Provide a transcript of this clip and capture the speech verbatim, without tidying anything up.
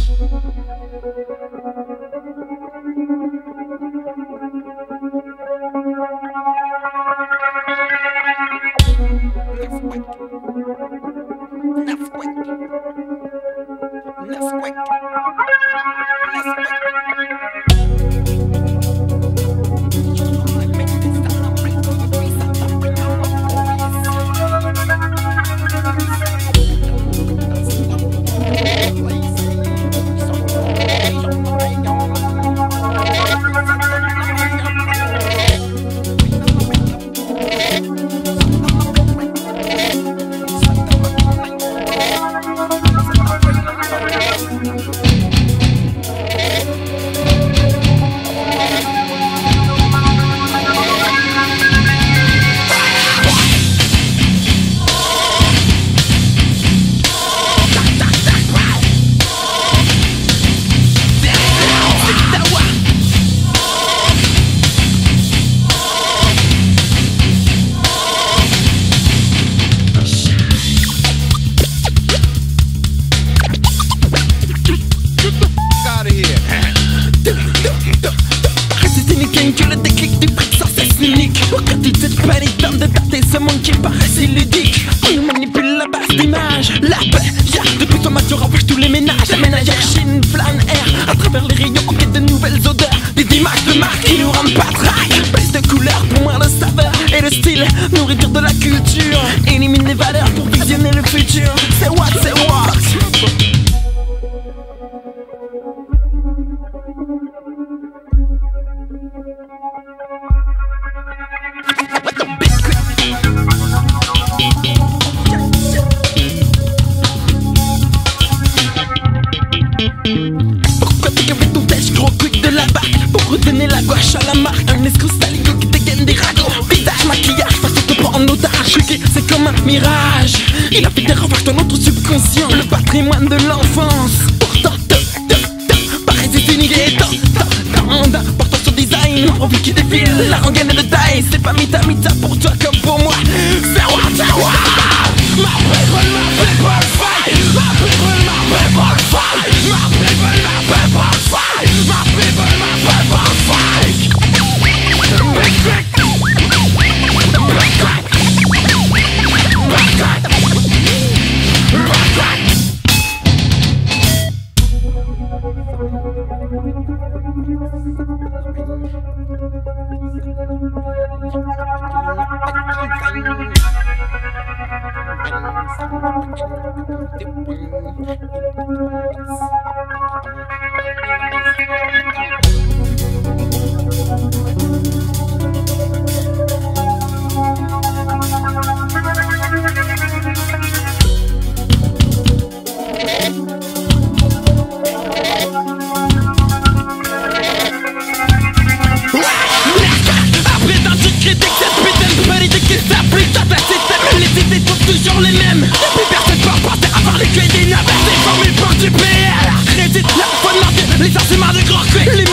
Que le déclic du brick sans cesse unique. Au crédit de cette panique d'homme de dater ce monde qui paraît si ludique. On nous manipule la base d'image. La paix, yeah, depuis ton mature ravage tous les ménages. La ménagère chine, plane air. À travers les rayons en quête de nouvelles odeurs. Des images de marque qui nous rendent patraques. Baisse de couleurs pour moins de saveur. Et le style, nourriture de la culture. Élimine les valeurs pour visionner le futur. C'est what, c'est what. Pourquoi tu avais ton tèche gros quick de la barque pour redonner la gouache à la marque? Un escroc saligo qui dégaine des ragots. Visage, maquillage, face au te prend en otage. Quick, c'est comme un mirage. Il a fait des ravages dans notre subconscient. Le patrimoine de l'enfance. Pourtant, te, te, te, paraissait unique et tant, tant, tant. Portant son design, profil qui défile. La rengaine de taille, c'est pas mita mita pour toi comme pour moi. C'est what, c'est what. My people, my people fight. My people, my people fight. My people, my people fight. My people, my people fight. Bigquick. Bigquick. Bigquick. Bigquick. Toujours les mêmes. Depuis personne peut penser avoir les clés des navettes. Des formules pour du P L. Crédit, la bonne marque, les sentiments de gros quick.